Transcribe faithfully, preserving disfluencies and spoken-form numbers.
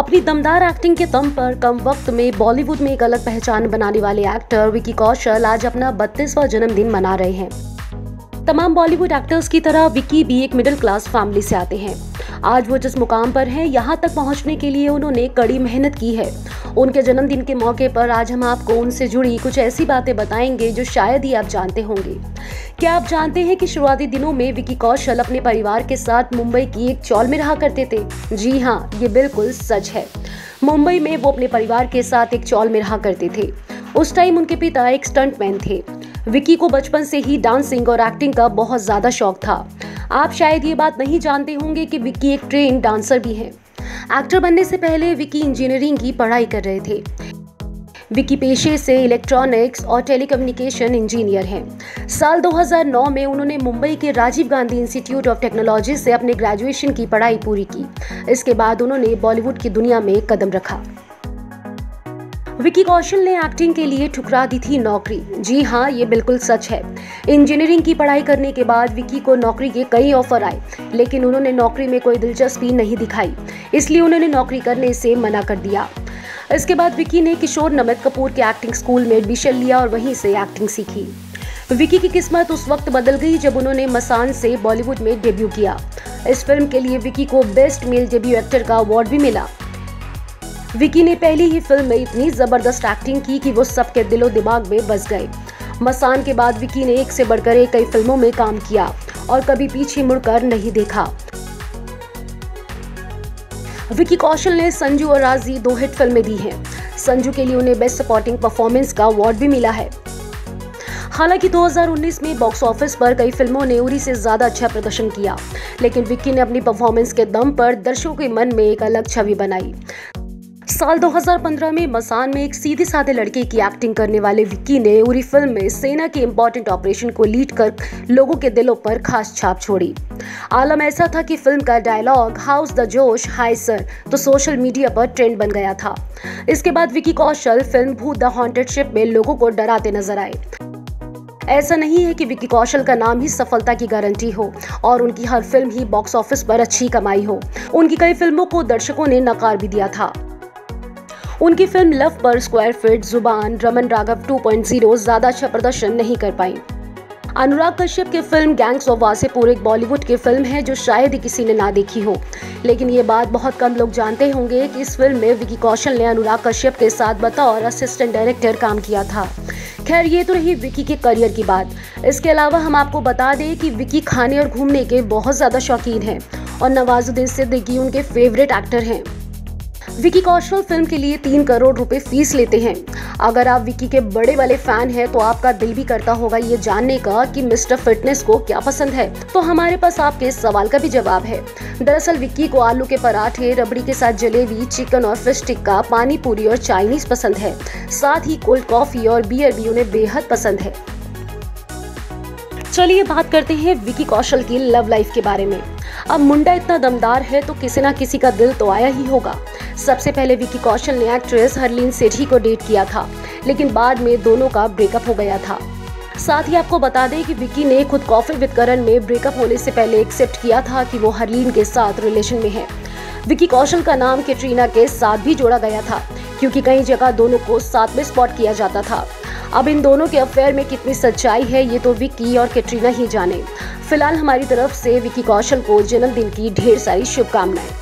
अपनी दमदार एक्टिंग के दम पर कम वक्त में बॉलीवुड में एक अलग पहचान बनाने वाले एक्टर विकी कौशल आज अपना बत्तीसवां जन्मदिन मना रहे हैं। तमाम बॉलीवुड एक्टर्स की तरह विकी भी एक मिडिल क्लास फैमिली से आते हैं। आज वो जिस मुकाम पर हैं, यहाँ तक पहुँचने के लिए उन्होंने कड़ी मेहनत की है। उनके जन्मदिन के मौके पर आज हम आपको उनसे जुड़ी कुछ ऐसी बातें बताएंगे जो शायद ही आप जानते होंगे। क्या आप जानते हैं कि शुरुआती दिनों में विकी कौशल अपने परिवार के साथ मुंबई की एक चॉल में रहा करते थे? जी हाँ, ये बिल्कुल सच है। मुंबई में वो अपने परिवार के साथ एक चॉल में रहा करते थे। उस टाइम उनके पिता एक स्टंटमैन थे। विकी को बचपन से ही डांसिंग और एक्टिंग का बहुत ज्यादा शौक था। आप शायद ये बात नहीं जानते होंगे कि विकी एक ट्रेन डांसर भी हैं। एक्टर बनने से पहले विकी इंजीनियरिंग की पढ़ाई कर रहे थे। विकी पेशे से इलेक्ट्रॉनिक्स और टेलीकम्युनिकेशन इंजीनियर हैं। साल दो हज़ार नौ में उन्होंने मुंबई के Rajiv Gandhi institute of technology से अपने ग्रेजुएशन की पढ़ाई पूरी की। इसके बाद उन्होंने बॉलीवुड की दुनिया में कदम रखा। विकी कौशल ने एक्टिंग के लिए ठुकरा दी थी नौकरी। जी हाँ, ये बिल्कुल सच है। इंजीनियरिंग की पढ़ाई करने के बाद विकी को नौकरी के कई ऑफर आए, लेकिन उन्होंने नौकरी में कोई दिलचस्पी नहीं दिखाई, इसलिए उन्होंने नौकरी करने से मना कर दिया। इसके बाद विकी ने किशोर नमित कपूर के एक्टिंग स्कूल में एडमिशन लिया और वहीं से एक्टिंग सीखी। विकी की किस्मत उस वक्त बदल गई जब उन्होंने मसान से बॉलीवुड में डेब्यू किया। इस फिल्म के लिए विकी को बेस्ट मेल डेब्यू एक्टर का अवार्ड भी मिला। विकी ने पहली ही फिल्म में इतनी जबरदस्त एक्टिंग की कि वो सबके दिलो दिमाग में बस गए। मसान के बाद विकी ने एक से बढ़कर एक कई फिल्मों में काम किया और कभी पीछे मुड़कर नहीं देखा। विकी कौशल ने संजू और राजी दो हिट फिल्में दी हैं। संजू के लिए उन्हें बेस्ट सपोर्टिंग परफॉर्मेंस का अवार्ड भी मिला है। हालांकि दो हज़ार उन्नीस में बॉक्स ऑफिस पर कई फिल्मों ने उरी से ज्यादा अच्छा प्रदर्शन किया, लेकिन विकी ने अपनी परफॉर्मेंस के दम पर दर्शकों के मन में एक अलग छवि बनाई। साल दो हज़ार पंद्रह में मसान में एक सीधे साधे लड़के की एक्टिंग करने वाले विकी ने उरी फिल्म में सेना के इम्पोर्टेंट ऑपरेशन को लीड कर लोगों के दिलों पर खास छाप छोड़ी। आलम ऐसा था कि फिल्म का dialogue how's the josh high sir तो सोशल मीडिया पर ट्रेंड बन गया था। इसके बाद Vicky Kaushal film Bhoot the haunted ship में लोगों को डराते नजर आए। ऐसा नहीं है कि विकी कौशल का नाम ही सफलता की गारंटी हो और उनकी हर फिल्म ही बॉक्स ऑफिस पर अच्छी कमाई हो। उनकी कई फिल्मों को दर्शकों ने नकार भी दिया था। उनकी film love per square fit, Zubaan, Raman Raghav two point zero ज्यादा अच्छा प्रदर्शन नहीं कर पाई। अनुराग कश्यप की फिल्म गैंग्स ऑफ वासेपुर एक बॉलीवुड की फिल्म है जो शायद ही किसी ने ना देखी हो, लेकिन ये बात बहुत कम लोग जानते होंगे कि इस फिल्म में विकी कौशल ने अनुराग कश्यप के साथ बतौर असिस्टेंट डायरेक्टर काम किया था। खैर, ये तो रही विकी के करियर की बात। इसके अलावा हम आपको बता दें कि विकी खाने और घूमने के बहुत ज्यादा शौकीन हैं और नवाजुद्दीन सिद्दीकी उनके फेवरेट एक्टर हैं। विकी कौशल फिल्म के लिए तीन करोड़ रुपए फीस लेते हैं। अगर आप विकी के बड़े वाले फैन हैं तो आपका दिल भी करता होगा ये जानने का कि मिस्टर फिटनेस को क्या पसंद है। तो हमारे पास आपके इस सवाल का भी जवाब है। दरअसल विकी को आलू के पराठे, रबड़ी के साथ जलेबी, चिकन और फिश टिक्का, पानी पूरी और चाइनीज पसंद है। साथ ही कोल्ड कॉफी और बियर भी उन्हें बेहद पसंद है। चलिए बात करते हैं विकी कौशल की लव लाइफ के बारे में। अब मुंडा इतना दमदार है तो किसी ना किसी का दिल तो आया ही होगा। सबसे पहले विकी कौशल ने एक्ट्रेस हरलीन सेठी को डेट किया था, लेकिन बाद में दोनों का ब्रेकअप हो गया था। साथ ही आपको बता दें कि विकी ने खुद कॉफी विद करण में ब्रेकअप होने से पहले एक्सेप्ट किया था कि वो हरलीन के साथ रिलेशन में है। विकी कौशल का नाम कैटरीना के साथ भी जोड़ा गया था, क्योंकि कई जगह दोनों को साथ में स्पॉट किया जाता था। अब इन दोनों के अफेयर में कितनी सच्चाई है ये तो विकी और कैटरीना ही जाने। फिलहाल हमारी तरफ से विकी कौशल को जन्मदिन की ढेर सारी शुभकामनाएं।